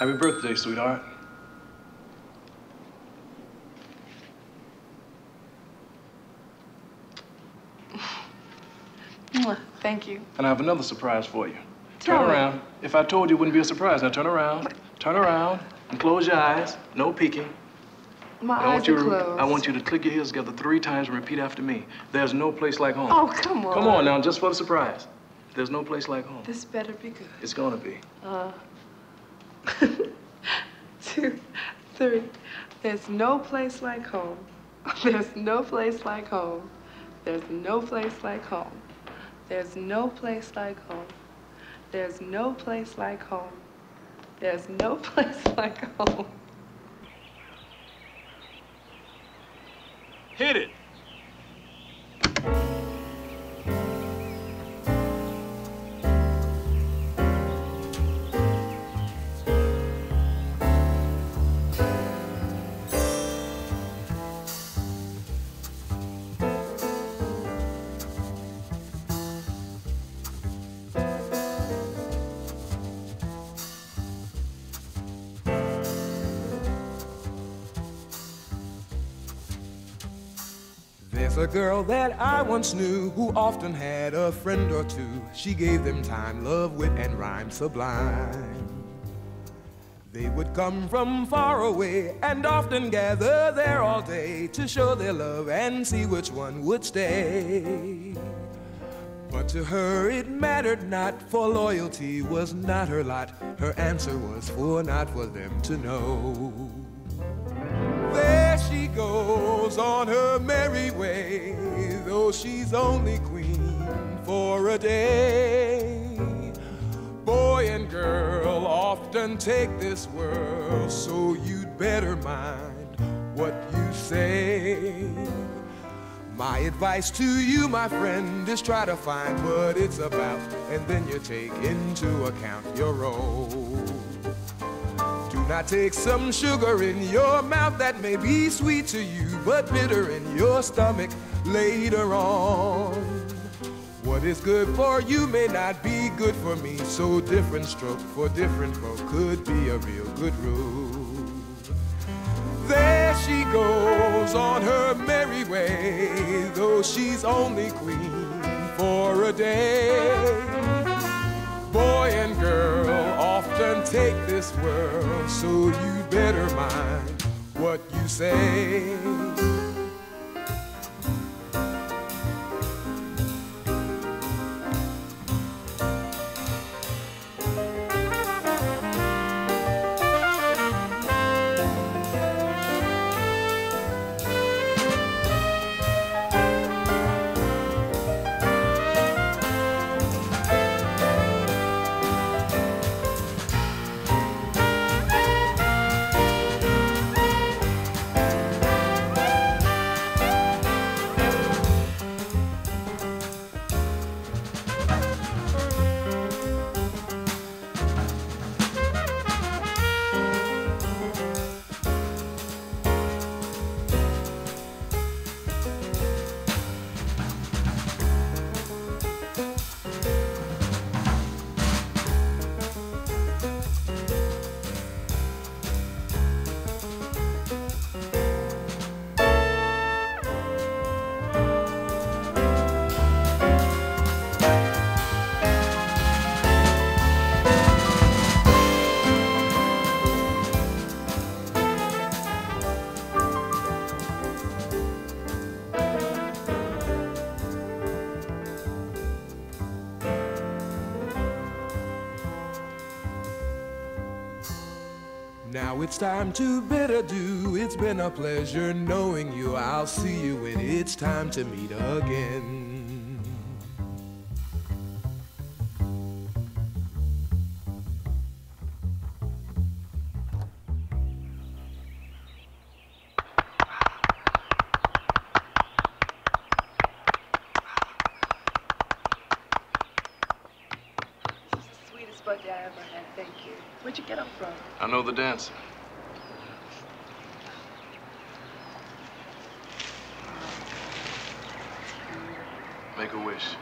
Happy birthday, sweetheart. Thank you. And I have another surprise for you. Tell Turn me. around. If I told you, it wouldn't be a surprise. Now turn around. Turn around and close your eyes. No peeking. My eyes are closed. I want you to click your heels together 3 times and repeat after me. There's no place like home. Oh, come on. Come on now, just for the surprise. There's no place like home. This better be good. It's gonna be. 2, 3. There's no place like home. There's no place like home. There's no place like home. There's no place like home. There's no place like home. There's no place like home. Hit it. There's a girl that I once knew who often had a friend or two. She gave them time, love, wit, and rhyme sublime. They would come from far away and often gather there all day to show their love and see which one would stay. But to her it mattered not, for loyalty was not her lot. Her answer was not for them to know. There she goes on her merry way, though she's only queen for a day. Boy and girl often take this world, so you'd better mind what you say. My advice to you, my friend, is try to find what it's about, and then you take into account your role. Do not take some sugar in your mouth that may be sweet to you, but bitter in your stomach later on. What is good for you may not be good for me, so different stroke for different folk could be a real good rule. There she goes on her merry way, though she's only queen for a day. Boy and girl often take this world, so you better mind what you say. Now it's time to bid adieu. It's been a pleasure knowing you. I'll see you when it's time to meet again. This is the sweetest birthday I ever had. Thank you. Where'd you get up from? I know the dancer. Make a wish.